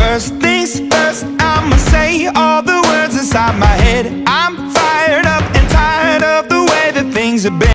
First things first, I'ma say all the words inside my head. I'm fired up and tired of the way that things have been.